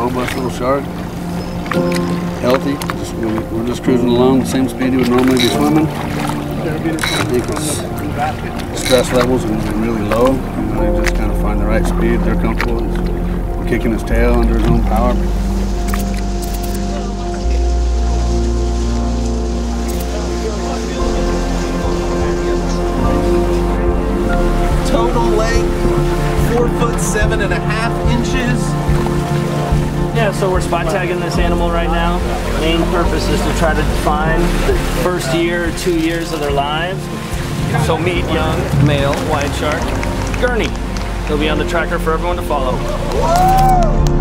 robust little shark. Healthy. We're just cruising along the same speed he would normally be swimming. I think his stress levels are really low. They just kind of find the right speed. They're comfortable. He's kicking his tail under his own power. Total length 4'7.5" inches. Yeah, so we're spot tagging this animal right now. Main purpose is to try to define the first year or 2 years of their lives. So meet young male white shark, Gurney. He'll be on the tracker for everyone to follow.